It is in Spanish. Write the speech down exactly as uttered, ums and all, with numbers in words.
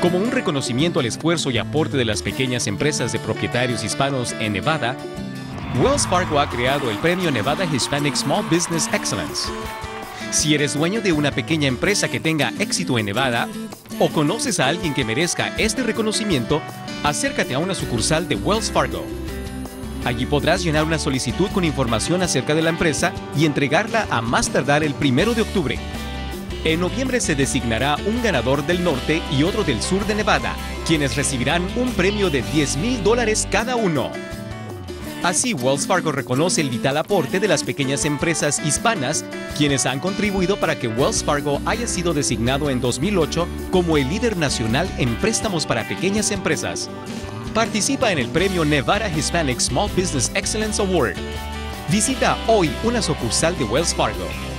Como un reconocimiento al esfuerzo y aporte de las pequeñas empresas de propietarios hispanos en Nevada, Wells Fargo ha creado el Premio Nevada Hispanic Small Business Excellence. Si eres dueño de una pequeña empresa que tenga éxito en Nevada o conoces a alguien que merezca este reconocimiento, acércate a una sucursal de Wells Fargo. Allí podrás llenar una solicitud con información acerca de la empresa y entregarla a más tardar el primero de octubre. En noviembre se designará un ganador del norte y otro del sur de Nevada, quienes recibirán un premio de diez mil dólares cada uno. Así, Wells Fargo reconoce el vital aporte de las pequeñas empresas hispanas, quienes han contribuido para que Wells Fargo haya sido designado en dos mil ocho como el líder nacional en préstamos para pequeñas empresas. Participa en el premio Nevada Hispanic Small Business Excellence Award. Visita hoy una sucursal de Wells Fargo.